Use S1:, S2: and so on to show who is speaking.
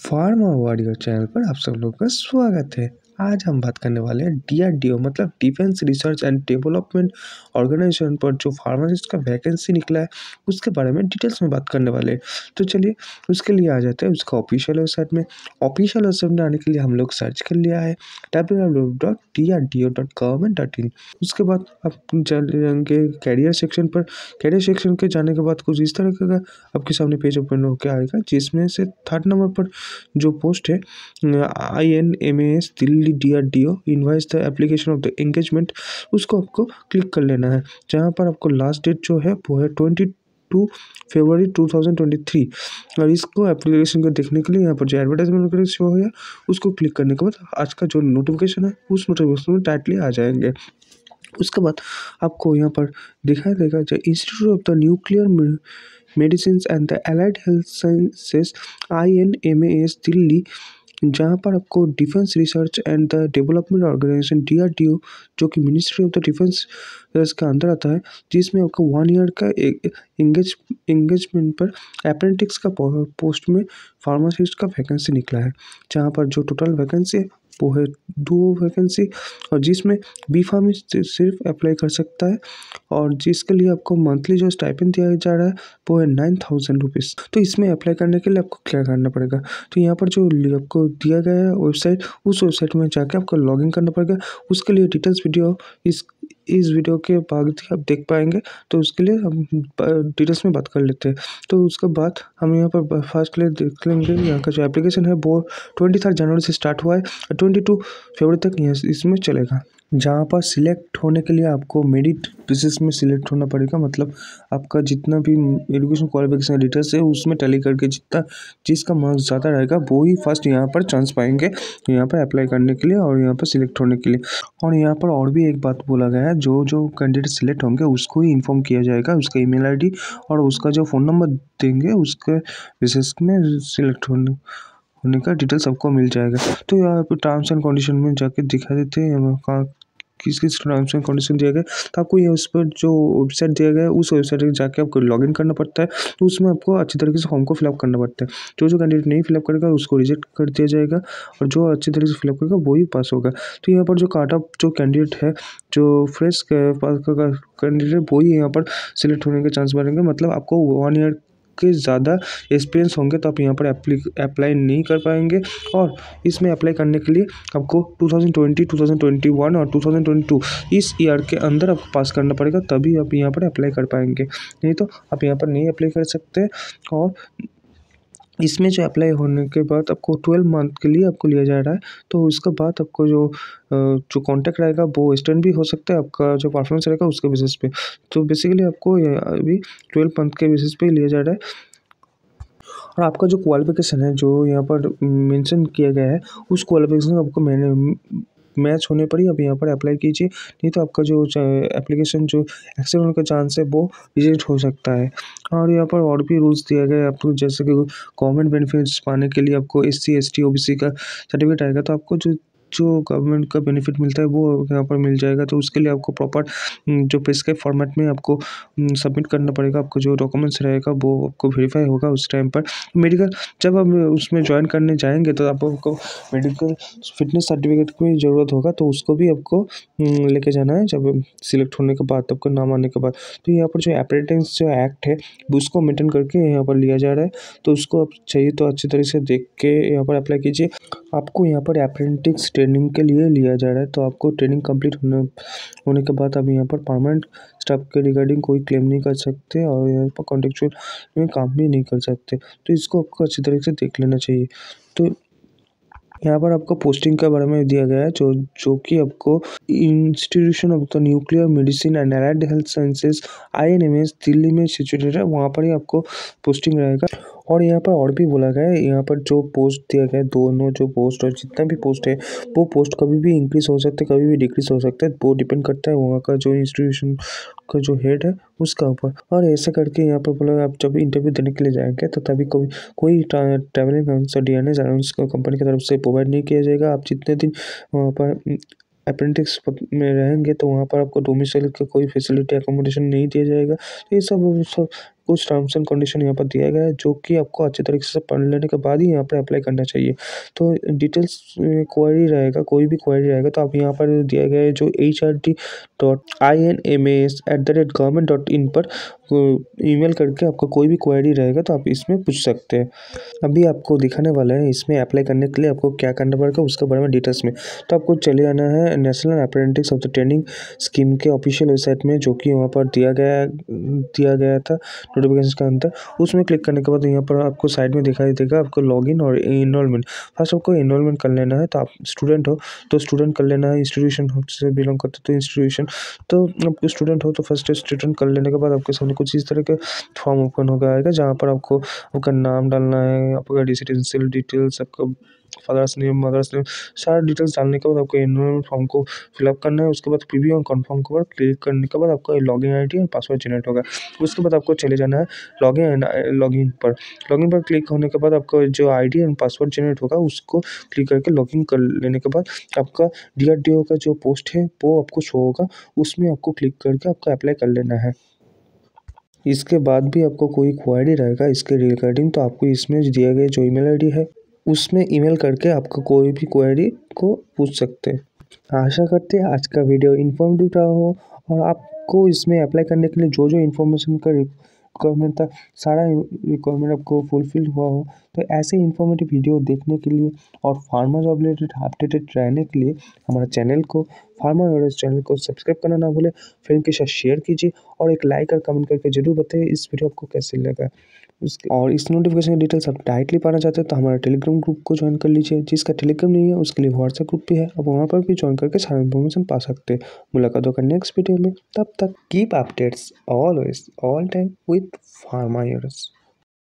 S1: Pharma warrior channel पर आप सब लोग का स्वागत है। आज हम बात करने वाले हैं डीआरडीओ मतलब defence research and development organisation पर जो फार्मासिस्ट का वैकेंसी निकला है उसके बारे में डिटेल्स में बात करने वाले हैं। तो चलिए उसके लिए आ जाते हैं उसका ऑफिशियल वेबसाइट में। ऑफिशियल वेबसाइट में आने के लिए हम लोग सर्च कर लिया है www.drdo.government.in। उसके बाद आप चले जाएंगे कैरियर सेक्शन पर। कैरियर सेक्शन के जाने के बाद कुछ इस तरह का आपके सामने पेज ओपन होकर आएगा, जिसमें से 3rd नंबर पर जो पोस्ट है INMAS Delhi DRDO invites the application of the engagement, उसको आपको क्लिक कर लेना है। जहाँ पर आपको लास्ट डेट जो है वो है 22 फरवरी 2023। और इसको एप्लीकेशन को देखने के लिए यहाँ पर जो एडवर्टाइजमेंट शो है उसको क्लिक करने के बाद आज का जो नोटिफिकेशन है उस नोटिफिकेशन में टाइटली आ जाएंगे। उसके बाद आपको यहाँ पर दिखाई देगा जो institute of the nuclear medicine and the allied health sciences INMAS Delhi, जहाँ पर आपको defence research and the development organisation DRDO जो कि मिनिस्ट्री ऑफ द डिफेंस का अंदर आता है, जिसमें आपको 1 ईयर का एंगेजमेंट पर अप्रेंटिस का पोस्ट में फार्मासिस्ट का वैकेंसी निकला है। जहाँ पर जो टोटल वैकेंसी है वो है 2 वैकेंसी, और जिसमें बी फार्मिस्ट सिर्फ अप्लाई कर सकता है, और जिसके लिए आपको मंथली जो स्टाइपेंड दिया जा रहा है वो है 9,000 रुपीज़। तो इसमें अप्लाई करने के लिए आपको क्या करना पड़ेगा, तो यहाँ पर जो आपको दिया गया है वेबसाइट, उस वेबसाइट में जाके आपको लॉगिन करना पड़ेगा। उसके लिए डिटेल्स वीडियो इस वीडियो के बाद आप देख पाएंगे, तो उसके लिए हम डिटेल्स में बात कर लेते हैं। तो उसके बाद हम यहाँ पर फर्स्ट लिए देख लेंगे यहाँ का जो एप्लीकेशन है वो 23 जनवरी से स्टार्ट हुआ है और 22 फरवरी तक इसमें चलेगा। जहाँ पर सिलेक्ट होने के लिए आपको मेरिट बेसिस में सिलेक्ट होना पड़ेगा, मतलब आपका जितना भी एजुकेशन क्वालिफिकेशन डिटेल्स है उसमें टैली करके जिसका मार्क्स ज़्यादा रहेगा वो ही फर्स्ट यहाँ पर चांस पाएंगे यहाँ पर अप्लाई करने के लिए और यहाँ पर सिलेक्ट होने के लिए। और यहाँ पर और भी एक बात बोला गया है, जो कैंडिडेट सिलेक्ट होंगे उसको ही इन्फॉर्म किया जाएगा, उसका ईमेल ID और उसका जो फ़ोन नंबर देंगे उसके बेसिस में सिलेक्ट होने का डिटेल्स सबको मिल जाएगा। तो यहाँ पे टर्म्स एंड कंडीशन में जाके दिखा देते हैं कहाँ किस टर्म्स एंड कंडीशन दिया गया। तो आपको ये उस पर जो वेबसाइट दिया गया है उस वेबसाइट में जाके आपको लॉगिन करना पड़ता है। तो उसमें आपको अच्छी तरीके से फॉर्म को फिलअप करना पड़ता है। जो कैंडिडेट नहीं फिलअप करेगा उसको रिजेक्ट कर दिया जाएगा, और जो अच्छी तरीके से फिलअप करेगा वो ही पास होगा। तो यहाँ पर जो काट ऑफ जो कैंडिडेट है, जो फ्रेश पास का कैंडिडेट वो ही यहाँ पर सिलेक्ट होने के चांस बढ़ेंगे। मतलब आपको 1 ईयर के ज़्यादा एक्सपीरियंस होंगे तो आप यहाँ पर अप्लाई नहीं कर पाएंगे, और इसमें अप्लाई करने के लिए आपको 2020, 2021 और 2022 इस ईयर के अंदर आपको पास करना पड़ेगा, तभी आप यहाँ पर अप्लाई कर पाएंगे, नहीं तो आप यहाँ पर नहीं अप्लाई कर सकते। और इसमें जो अप्लाई होने के बाद आपको 12 मंथ के लिए आपको लिया जा रहा है। तो उसके बाद आपको जो कॉन्टैक्ट रहेगा वो एक्सटेंड भी हो सकता है, आपका जो परफॉर्मेंस रहेगा उसके बेसिस पे। तो बेसिकली आपको अभी 12 मंथ के बेसिस पे लिया जा रहा है, और आपका जो क्वालिफिकेशन है जो यहाँ पर मेंशन किया गया है उस क्वालिफिकेशन आपको मैच होने पर ही आप यहाँ पर अप्लाई कीजिए, नहीं तो आपका जो एप्लीकेशन जो एक्सेप्ट होने का चांस है वो रिजेक्ट हो सकता है। और यहाँ पर और भी रूल्स दिया गया है आपको, जैसे कि गवर्नमेंट बेनिफिट्स पाने के लिए आपको SC ST OBC का सर्टिफिकेट आएगा, तो आपको जो गवर्नमेंट का बेनिफिट मिलता है वो यहाँ पर मिल जाएगा। तो उसके लिए आपको प्रॉपर जो प्रिस्क्राइब फॉर्मेट में आपको सबमिट करना पड़ेगा। आपको जो डॉक्यूमेंट्स रहेगा वो आपको वेरीफाई होगा उस टाइम पर। मेडिकल जब हम उसमें ज्वाइन करने जाएंगे तो आपको मेडिकल फिटनेस सर्टिफिकेट की ज़रूरत होगा, तो उसको भी आपको लेके जाना है जब सिलेक्ट होने के बाद, आपका नाम आने के बाद। तो यहाँ पर जो अप्रेंटिस जो एक्ट है उसको मेंटेन करके यहाँ पर लिया जा रहा है, तो उसको आप चाहिए तो अच्छी तरह से देख के यहाँ पर अप्लाई कीजिए। आपको यहाँ पर अप्रेंटिस ट्रेनिंग के लिए लिया जा रहा है, तो आपको ट्रेनिंग कंप्लीट होने के बाद आप यहाँ पर परमानेंट स्टाफ के रिगार्डिंग कोई क्लेम नहीं कर सकते, और यहाँ पर कॉन्ट्रेक्चुअल में काम भी नहीं कर सकते। तो इसको आपको अच्छी तरीके से देख लेना चाहिए। तो यहाँ पर आपको पोस्टिंग के बारे में दिया गया है, जो कि आपको institution of the nuclear medicine and allied health sciences INMAS Delhi में सिचुएटेड है, वहाँ पर ही आपको पोस्टिंग रहेगा। और यहाँ पर और भी बोला गया है, यहाँ पर जो पोस्ट दिया गया है, दोनों जो पोस्ट और जितना भी पोस्ट है वो पोस्ट कभी भी इंक्रीज हो सकते हैं, कभी भी डिक्रीज हो सकता है, वो डिपेंड करता है वहाँ का जो इंस्टीट्यूशन का जो हेड है उसका ऊपर। और ऐसा करके यहाँ पर बोला आप जब इंटरव्यू देने के लिए जाएंगे तो तभी कोई ट्रैवलिंग अलाउंस कंपनी की तरफ से प्रोवाइड नहीं किया जाएगा। आप जितने दिन वहाँ पर अप्रेंटिस में रहेंगे तो वहाँ पर आपको डोमिसाइल का कोई फैसिलिटी एकोमोडेशन नहीं दिया जाएगा। तो ये सब कुछ टर्म्स एंड कंडीशन यहाँ पर दिया गया है, जो कि आपको अच्छे तरीके से पढ़ लेने के बाद ही यहाँ पर अप्लाई करना चाहिए। तो डिटेल्स क्वेरी रहेगा, कोई भी क्वेरी रहेगा तो आप यहाँ पर दिया गया है जो HRD.INMAS@government.in पर ईमेल करके आपका कोई भी क्वेरी रहेगा तो आप इसमें पूछ सकते हैं। अभी आपको दिखाने वाला है इसमें अप्लाई करने के लिए आपको क्या करना पड़ेगा उसके बारे में डिटेल्स में। तो आपको चले जाना है national apprentice of the training scheme के ऑफिशियल वेबसाइट में, जो कि वहाँ पर दिया गया था नोटिफिकेशन के अंदर। उसमें क्लिक करने के बाद यहाँ पर आपको साइड में दिखाई देगा आपको लॉगिन और एनरोलमेंट। फर्स्ट आपको एनरोलमेंट कर लेना है। तो आप स्टूडेंट हो तो स्टूडेंट कर लेना है, इंस्टीट्यूशन से बिलोंग करते तो इंस्टीट्यूशन। तो आपको स्टूडेंट हो तो फर्स्ट स्टूडेंट कर लेने के बाद आपके सामने कुछ इस तरह के फॉर्म ओपन होगा आएगा, जहाँ पर आपको आपका नाम डालना है, आपका रेसिडेंशियल डिटेल्स, आपका फादर्स नेम, मदर्स नेम, सारा डिटेल्स डालने के बाद आपको एनरोलमेंट फॉर्म को फिलअप करना है। उसके बाद प्रीव्यू और कन्फर्म के बाद क्लिक करने के बाद आपका लॉगिन आईडी और पासवर्ड जनरेट होगा। उसके बाद आपको चले जाना है लॉगिन पर क्लिक होने के बाद आपका जो आईडी एंड पासवर्ड जनरेट होगा उसको क्लिक करके लॉगिन कर लेने के बाद आपका DRDO का जो पोस्ट है वो आपको शो होगा, उसमें आपको क्लिक करके आपका अप्लाई कर लेना है। इसके बाद भी आपको कोई क्वेरी रहेगा इसके रिगार्डिंग तो आपको इसमें दिया गया जो ईमेल आईडी है उसमें ईमेल करके आपका कोई भी क्वेरी को पूछ सकते हैं। आशा करते हैं आज का वीडियो इन्फॉर्मेटिव रहा हो और आपको इसमें अप्लाई करने के लिए जो जो इन्फॉर्मेशन का रिक्वायरमेंट था सारा रिक्वायरमेंट आपको फुलफिल हुआ हो। तो ऐसे इन्फॉर्मेटिव वीडियो देखने के लिए और फार्मा जॉब रिलेटेड अपडेटेड रहने के लिए हमारा चैनल को फार्मा नॉलेज चैनल को सब्सक्राइब करना ना भूलें, फ्रेंड के साथ शेयर कीजिए और एक लाइक और कमेंट करके जरूर बताइए इस वीडियो आपको कैसे लगा। और इस नोटिफिकेशन डिटेल्स आप डायरेक्टली पाना चाहते हैं तो हमारा टेलीग्राम ग्रुप को ज्वाइन कर लीजिए। जिसका टेलीग्राम नहीं है उसके लिए व्हाट्सएप ग्रुप भी है, आप वहाँ पर भी ज्वाइन करके सारा इन्फॉर्मेशन पा सकते हैं। मुलाकात होगा नेक्स्ट वीडियो में, तब तक keep updates always all time with pharma universe.